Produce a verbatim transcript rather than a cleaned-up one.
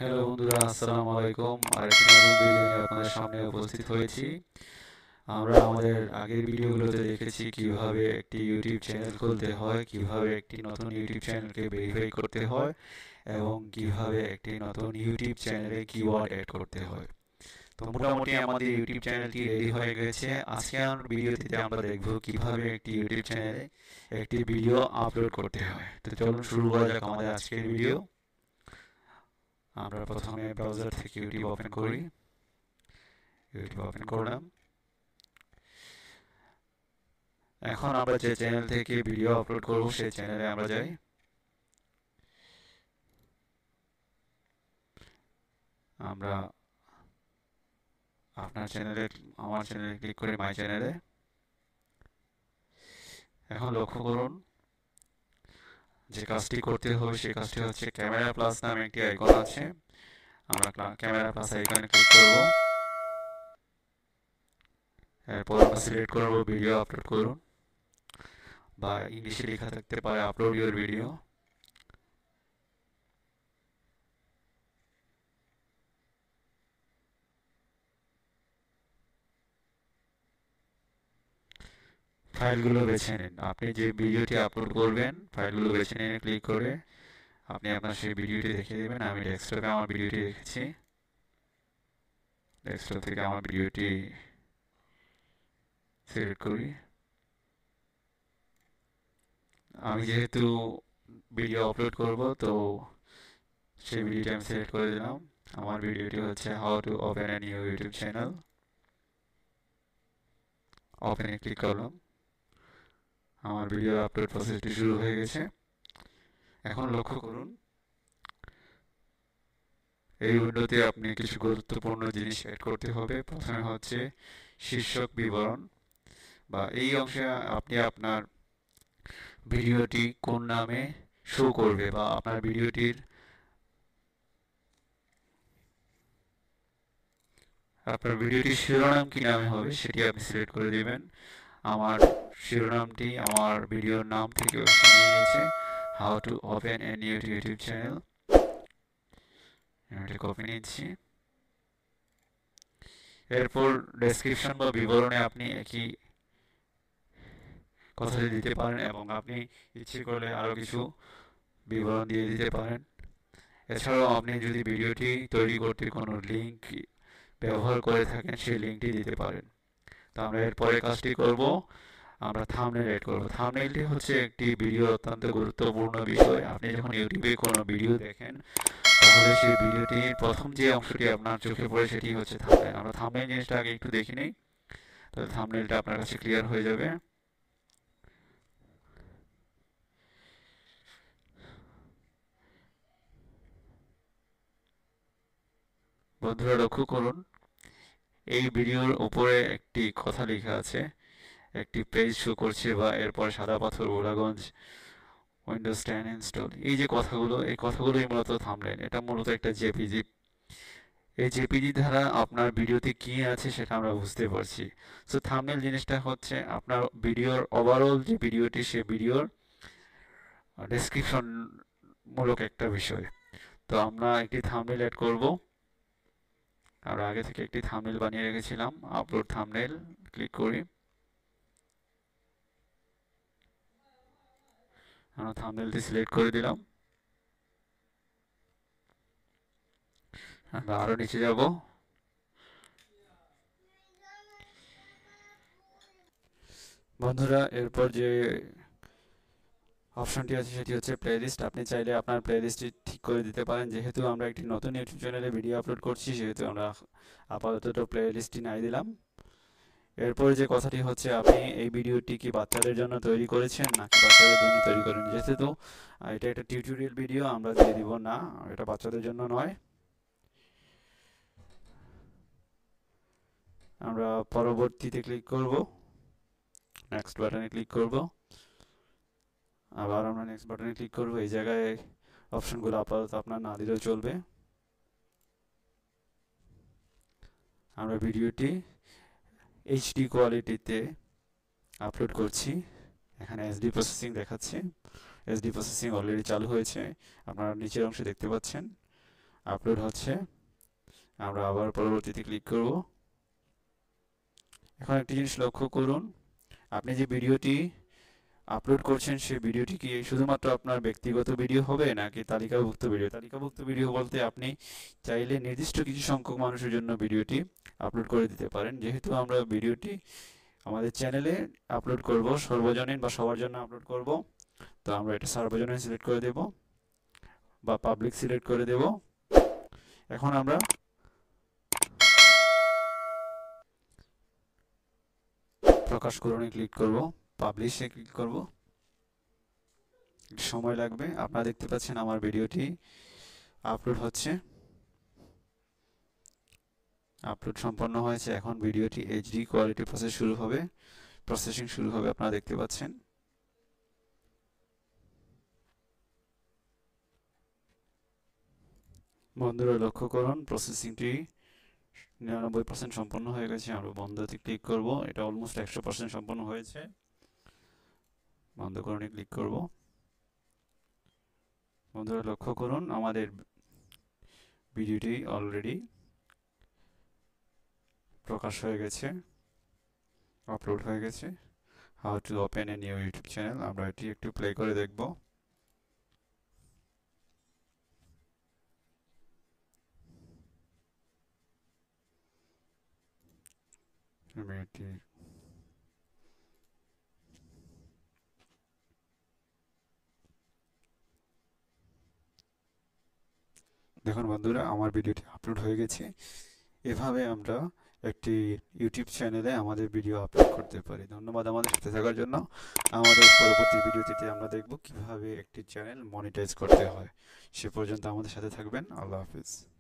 Hello বন্ধুরা, আসসালামু আলাইকুম। আরেকটি নতুন ভিডিও নিয়ে আপনাদের সামনে উপস্থিত হয়েছি। আমরা আমাদের আগের ভিডিওগুলোতে দেখেছি কিভাবে একটি ইউটিউব চ্যানেল খুলতে হয়, কিভাবে একটি নতুন ইউটিউব চ্যানেলকে ভেরিফাই করতে হয় এবং কিভাবে একটি নতুন ইউটিউব চ্যানেলে কিওয়ার্ড অ্যাড করতে হয়। তো মোটামুটি আমাদের ইউটিউব চ্যানেলটি রেডি হয়ে গেছে। আজকের ভিডিওটিতে আমরা দেখব কিভাবে একটি ইউটিউব চ্যানেলে একটি ভিডিও আপলোড করতে হয়। তো চলুন শুরু করা যাক আমাদের আজকের ভিডিও। আমরা প্রথমে ব্রাউজার থেকে ইউটিউব ওপেন করি। ইউটিউব ওপেন করলাম। এখন আমরা যে চ্যানেল থেকে ভিডিও আপলোড করব সেই চ্যানেলে আমরা যাই। আমরা আপনার চ্যানেলে, আমার চ্যানেলে ক্লিক করে মাই চ্যানেলে। এখন লক্ষ্য করুন যে কাজটি করতে হবে সেই কাজটি হচ্ছে ক্যামেরা প্লাস নামে একটি আইকন আছে। আমরা ক্যামেরা প্লাস আইকনে ক্লিক করব। এরপর আমরা সিলেক্ট করব ভিডিও আপলোড করুন, বা ইংলিশে লেখা থাকতে পারে আপলোড ইউর ভিডিও। ফাইলগুলো বেছে নিন। আপনি যে ভিডিওটি আপলোড করবেন ফাইলগুলো বেছে নিয়ে ক্লিক করে আপনি আপনার সেই ভিডিওটি দেখে দেবেন। আমি ডেস্কটপে আমার ভিডিওটি রেখেছি। ডেস্কটপ থেকে আমার ভিডিওটি সিলেক্ট করি। আমি যেহেতু ভিডিও আপলোড করব, তো সেই ভিডিওটি আমি সিলেক্ট করে দিলাম। আমার ভিডিওটি হচ্ছে how to open a new YouTube channel. ওপেনে ক্লিক করলাম। আমার ভিডিও আপলোড প্রসেসটি শুরু হয়ে গেছে। এখন লক্ষ্য করুন এই উইন্ডোতে আপনি কিছু গুরুত্বপূর্ণ জিনিস অ্যাড করতে হবে। প্রথমে হচ্ছে শীর্ষক বিবরণ, বা এই অংশে আপনি আপনার ভিডিওটি কোন নামে শো করবে, বা আপনার ভিডিওটির আপনার ভিডিওটির শিরোনাম কি নামে হবে সেটি আপনি সিলেক্ট করে দিবেন। আমার শিরোনামটি আমার ভিডিওর নাম থেকে নিয়ে নিয়েছে, how to open a new YouTube channel. এটা কপি নিচ্ছি। এরপর ডেসক্রিপশন বা বিবরণে আপনি একই কথা দিতে পারেন, এবং আপনি ইচ্ছে করলে আরও কিছু বিবরণ দিয়ে দিতে পারেন। এছাড়াও আপনি যদি ভিডিওটি তৈরি করতে কোনো লিঙ্ক ব্যবহার করে থাকেন সেই লিঙ্কটি দিতে পারেন। তো আমরা এরপরে কাজটি করব, আমরা থাম্বনেল এড করব। থাম্বনেলটি হচ্ছে একটি ভিডিও অত্যন্ত গুরুত্বপূর্ণ বিষয়। আপনি যখন ইউটিউবে কোনো ভিডিও দেখেন তাহলে সেই ভিডিওটির প্রথম যে অংশটি আপনার চোখে পড়ে সেটি হচ্ছে থাম্বনেল। আমরা থাম্বনেল জিনিসটা আগে একটু দেখে নিই, তাহলে থাম্বনেলটা আপনার কাছে ক্লিয়ার হয়ে যাবে। বন্ধুরা লক্ষ্য করুন এই ভিডিওর উপরে একটি কথা লেখা আছে, একটি পেজ শো করছে, বা এরপর সাদা পাথর গোলাগঞ্জ উইন্ডোজ টেন ইনস্টল। এই যে কথাগুলো, এই কথাগুলোই মূলত থাম্বনেল। এটা মূলত একটা জেপিজি। এই জেপিজি দ্বারা আপনার ভিডিওতে কি আছে সেটা আমরা বুঝতে পারছি। সো থাম্বনেল জিনিসটা হচ্ছে আপনার ভিডিওর ওভারঅল যে ভিডিওটি, সে ভিডিওর ডেসক্রিপশন মূলক একটা বিষয়। তো আমরা একটি থাম্বনেল অ্যাড করব। আমরা আগে থেকে একটি থাম্বনেল বানিয়ে রেখেছিলাম। আপলোড থাম্বনেল ক্লিক করি। আমরা থাম্বনেলটি সিলেক্ট করে দিলাম। আমরা আরও নিচে যাব। বন্ধুরা এরপর যে অপশনটি আছে সেটি হচ্ছে প্লেলিস্ট। আপনি চাইলে আপনার প্লেলিস্টটি ঠিক করে দিতে পারেন। যেহেতু আমরা একটি নতুন ইউটিউব চ্যানেলে ভিডিও আপলোড করছি সেহেতু আমরা আপাতত প্লেলিস্টটি নাই দিলাম। এরপর যে কথাটি হচ্ছে আপনি এই ভিডিওটি কি বাচ্চাদের জন্য তৈরি করেছেন নাকি বাচ্চাদের জন্য তৈরি করেন। যেহেতু এটা একটা টিউটোরিয়াল ভিডিও, আমরা দিয়ে দিব না, এটা বাচ্চাদের জন্য নয়। আমরা পরবর্তীতে ক্লিক করব, নেক্সট বাটনে ক্লিক করব। আবার আমরা নেক্সট বাটনে ক্লিক করব। এই জায়গায় অপশনগুলো আপাতত আপনার না দিলেও চলবে। আমরা ভিডিওটি এইচডি কোয়ালিটিতে আপলোড করছি। এখানে এসডি প্রসেসিং দেখাচ্ছে। এসডি প্রসেসিং অলরেডি চালু হয়েছে, আপনারা নিচের অংশে দেখতে পাচ্ছেন। আপলোড হচ্ছে। আমরা আবার পরবর্তীতে ক্লিক করব। এখন একটি জিনিস লক্ষ্য করুন, আপনি যে ভিডিওটি আপলোড করছেন সেই ভিডিওটি কি শুধুমাত্র আপনার ব্যক্তিগত ভিডিও হবে নাকি তালিকাভুক্ত ভিডিও? তালিকাভুক্ত ভিডিও বলতে আপনি চাইলে নির্দিষ্ট কিছু সংখ্যক মানুষের জন্য ভিডিওটি আপলোড করে দিতে পারেন। যেহেতু আমরা ভিডিওটি আমাদের চ্যানেলে আপলোড করব, সর্বজনীন বা সবার জন্য আপলোড করব, তো আমরা এটা সর্বজনীন সিলেক্ট করে দেব বা পাবলিক সিলেক্ট করে দেব। এখন আমরা প্রকাশকরণে ক্লিক করব, পাবলিশে ক্লিক করব। সময় লাগবে। আপনারা দেখতে পাচ্ছেন আমার ভিডিওটি আপলোড হচ্ছে। আপলোড সম্পন্ন হয়েছে। এখন ভিডিওটি এইচডি কোয়ালিটি প্রসেস শুরু হবে, প্রসেসিং শুরু হবে, আপনারা দেখতে পাচ্ছেন। বন্ধুরা লক্ষ্য করুন, প্রসেসিংটি নিরানব্বই পার্সেন্ট সম্পন্ন হয়ে গেছে। আমরা বন্ধতে ক্লিক করব। এটা অলমোস্ট একশো পার্সেন্ট সম্পন্ন হয়েছে। বন্ধকরণে ক্লিক করব। বন্ধুরা লক্ষ্য করুন, আমাদের ভিডিওটি অলরেডি প্রকাশ হয়ে গেছে, আপলোড হয়ে গেছে। How to open a new YouTube channel, আমরা এটি একটু প্লে করে দেখব। আমি এটি দেখুন বন্ধুরা, আমার ভিডিওটি আপলোড হয়ে গেছে। এভাবে আমরা একটি ইউটিউব চ্যানেলে আমাদের ভিডিও আপলোড করতে পারি। ধন্যবাদ আমাদের সাথে থাকার জন্য। আমাদের পরবর্তী ভিডিওটিতে আমরা দেখব কিভাবে একটি চ্যানেল মনিটাইজ করতে হয়। সে পর্যন্ত আমাদের সাথে থাকবেন। আল্লাহ হাফিজ।